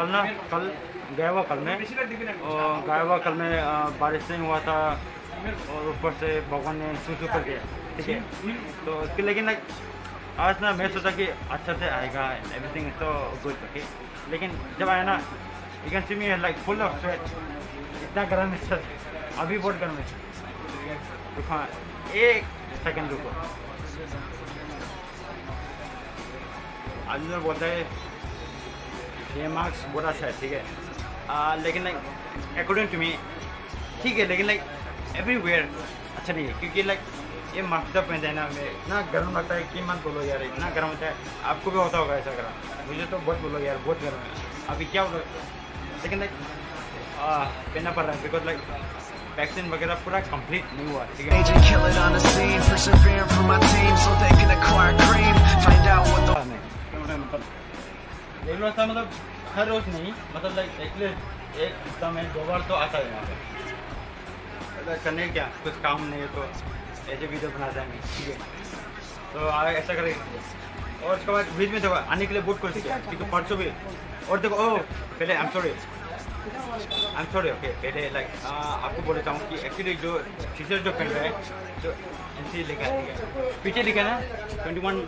कल गया हुआ कल में बारिश नहीं हुआ था और ऊपर से भगवान ने सूसू कर दिया, ठीक है। तो उसके लेकिन लाइक आज ना मैं सोचा कि अच्छा से आएगा, एवरीथिंग तो गुड, ओके। लेकिन जब आया ना, you can see me like full of sweat, इतना गर्म है सर, अभी बहुत गर्म है। तो हाँ, एक सेकंड रुको। आज बोलता है ये मार्क्स बुरा सा है, ठीक है, लेकिन लाइक अकॉर्डिंग टू मी ठीक है, लेकिन लाइक एवरीवेयर अच्छा नहीं है, क्योंकि लाइक ये मार्क्स जब पहनते हैं ना, मैं इतना गर्म लगता है कि मत बोलो यार, इतना गर्म होता है। आपको भी होता होगा ऐसा गर्म, मुझे तो बहुत बोलो यार, बहुत गर्म है अभी, क्या होगा। लेकिन लाइक पहनना पड़ रहा है बिकॉज लाइक वैक्सीन वगैरह पूरा कंप्लीट नहीं हुआ, ठीक है। रेगुलर था मतलब हर रोज नहीं, मतलब लाइक एटलीस्ट एक हफ्ता में 2 बार तो आता है यहाँ पे। करने क्या, कुछ काम नहीं है तो ऐसे वीडियो बना जाएंगे, ठीक है। तो ऐसा करेंगे। और उसके बाद बीच में देखो आने के लिए बहुत कोशिश किया, क्योंकि परसों भी। और देखो ओ पहले आई एम सॉरी ओके, पहले लाइक आपको बोलता हूँ कि एक्चुअली जो टीचर जो पहन रहा है जो एनसी लिखा है, ठीक है, पीछे लिखा है ना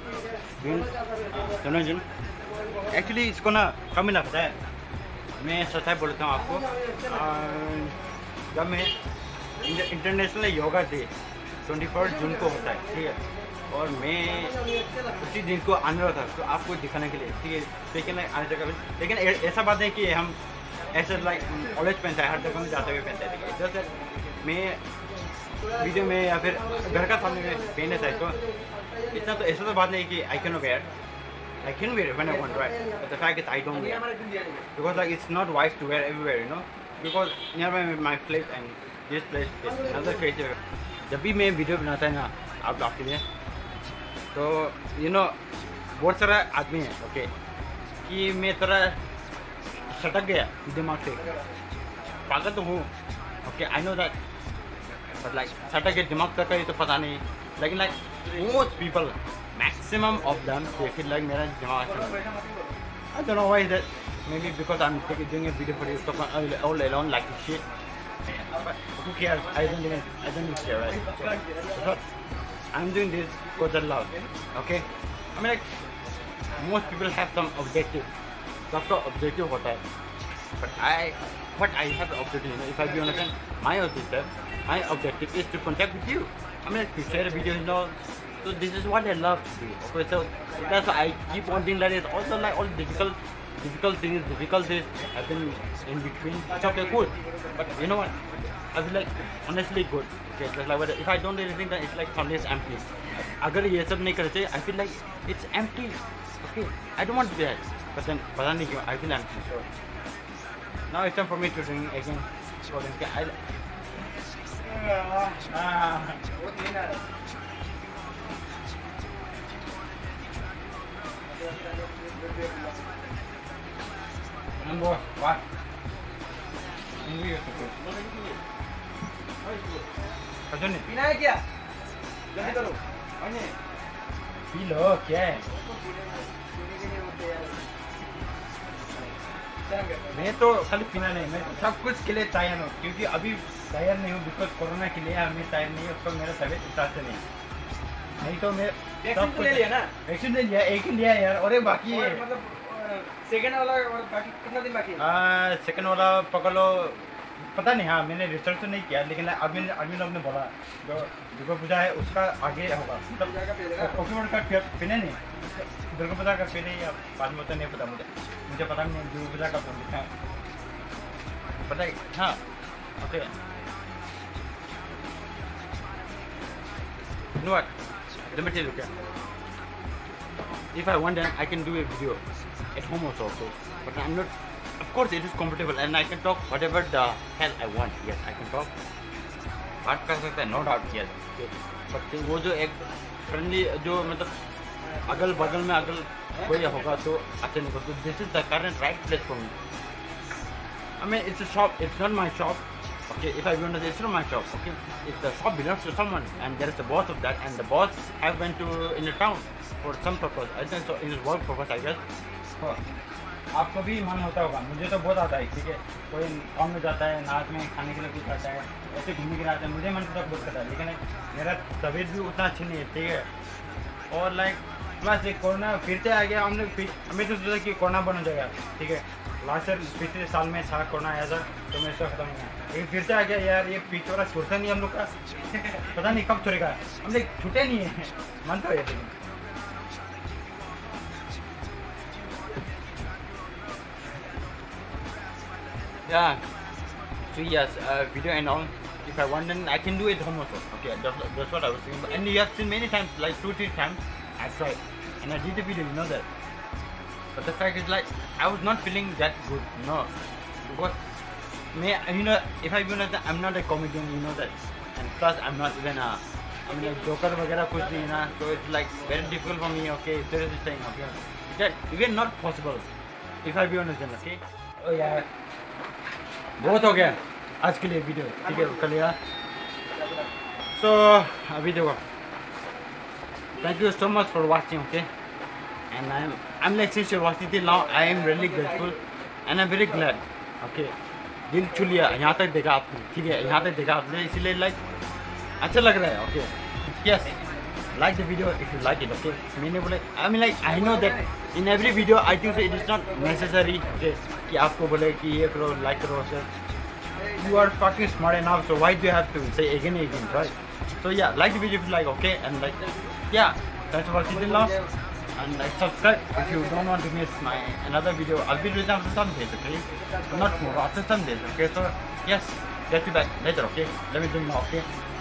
21 जून। एक्चुअली इसको ना कम ही लगता है, मैं सच्चाई बोलता हूँ आपको। जब मैं इंटरनेशनल योगा डे 21 जून को होता है, ठीक है, और मैं उसी दिन को आने वाला था तो आपको दिखाने के लिए, ठीक है। लेकिन आने जगह, लेकिन ऐसा बात है कि हम ऐसे लाइक कॉलेज पहनता है, हर जगह में जाते हुए पहनता है, ठीक है। जैसे मैं वीडियो में या फिर घर का सामने में पहने था, तो इतना तो ऐसा तो बात नहीं कि आई can wear it when I want, right? But the fact is I don't wear, because like it's not wise to wear everywhere, you know, because nearby my place and this place is another place. जब भी मैं video बनाता है ना आप लोग के लिए, तो यू नो बहुत सारा आदमी है, ओके, कि मैं थोड़ा सटक गया दिमाग से, पागल तो हूँ, okay, I know that, but like सटक गया दिमाग तक ये तो पता नहीं। लेकिन like most people, maximum of them, they feel like मेरा दिमाग I don't know why is that, maybe because I'm doing a video for you talk all alone like this shit, but who cares, I don't even care, right? Because I'm doing this because I love, okay. I mean like most people have some objective, सबका objective होता है, but what I have the objective, you know, if I be honest, my objective is to contact with you. I mean like to share videos, you know. So this is what I love to do. Okay, so that's why I keep on doing that. It's also like all difficult things happen in between. It's okay, cool. But you know what? I feel like honestly good. Okay, just like if I don't do anything, then it's like something is empty. अगर ये सब नहीं करते, I feel like it's empty. Okay, I don't want to do that. But then पता नहीं क्यों I feel empty. So now it's time for me to drink again. So Number what? पीना है क्या? जल्दी करो। पी लो, क्या है? मैं तो खाली पीना नहीं, मैं सब कुछ के लिए तैयार हूँ, क्योंकि अभी तैयार नहीं हूँ बिकॉज कोरोना के लिए हमें तैयार नहीं है, उसको मेरा तबीयत हिसाब से नहीं तो मैं वैक्सीन तो ले लिया ना, वैक्सीन ले लिया, एक ही लिया यार, और एक बाकी है, मतलब सेकंड वाला बाकी कितना दिन बाकी है? सेकंड वाला पकड़ लो, पता नहीं, हाँ मैंने रिसर्च तो नहीं किया, लेकिन आदमी लोग ने बोला जो दुर्गा पूजा है उसका आगे होगा, मतलब अक्टूबर का पहले नहीं, दुर्गा पूजा का पहले या बाद में तो नहीं पता मुझे पता नहीं, दुर्गा पूजा का पता है, हाँ okay. You know what? Let me tell you, okay? If I want, then I can do a video at home also, but I'm not. Of course, it is comfortable, and I can talk whatever the hell I want. Yes, I can talk. बात कर सकते हैं, no doubt, yes. But वो जो एक friendly जो मतलब अगल बगल में अगल कोई होगा तो अच्छा नहीं होगा. This is the current right place for me. I mean, it's a shop. It's not my shop. Okay, if I want to say it's not my shop, okay, if the shop belongs to someone and there is a boss of that, and the boss have went to in the town for some purpose, I think so in his work purpose, I guess. आपको भी मन होता होगा, मुझे तो बहुत आता है, ठीक है। कोई काम में जाता है, नाच में खाने के लिए कुछ आता है, ऐसे घूमने के लिए आता है, मुझे मन तो बहुत करता है, लेकिन मेरा तबीयत भी उतना अच्छी नहीं है, ठीक है। और लाइक प्लस एक कोरोना फिर से आ गया, हमें तो सोचा कि कोरोना बंद हो जाएगा, ठीक है। लास्ट ईयर पिछले साल में था कोरोना आया था, तो मैं इसका खत्म हो गया, लेकिन फिर से आ गया यार। ये पीछे वाला छूटता नहीं हम लोग का पता नहीं कब छुड़ेगा, हम लोग छूटे नहीं है, मन तो है लेकिन। Yeah, so yes, video and all. If I want, then I can do it home also. Okay, that's what I was thinking. And you have seen many times, like 2-3 times, I tried, and I did the video. You know that. But the fact is, like, I was not feeling that good. No, because me, you know, if I be honest, I'm not a comedian. You know that, and plus I'm not even a, I mean, a joker वगैरह कुछ नहीं ना. So it's like very difficult for me. Okay, seriously saying, okay, that even not possible. If I be honest, then okay. Oh yeah. बहुत हो गया आज के लिए वीडियो, ठीक है, कर लिया। सो अभी देखो, thank you so much for watching, okay. And I am like since you watching till now, I am really grateful and I am very glad, okay. दिल छू लिया, यहाँ तक देखा आपने, ठीक है, यहाँ तक देखा आपने, इसीलिए लाइक अच्छा लग रहा है, okay. Yes, like the video if you like it, okay। मैंने बोले, I mean like I know that in every video I think it is not necessary, okay, कि आपको बोले कि ये करो, like करो, sir। You are fucking smart enough, so why do you have to say again and again, right? So yeah, like the video if you like, okay, and like yeah, thanks for watching till now, and like subscribe if you don't want to miss my another video. I'll be releasing after some days, okay, not tomorrow, after some days, okay. So yes, get you back later, okay. Let me do now, okay.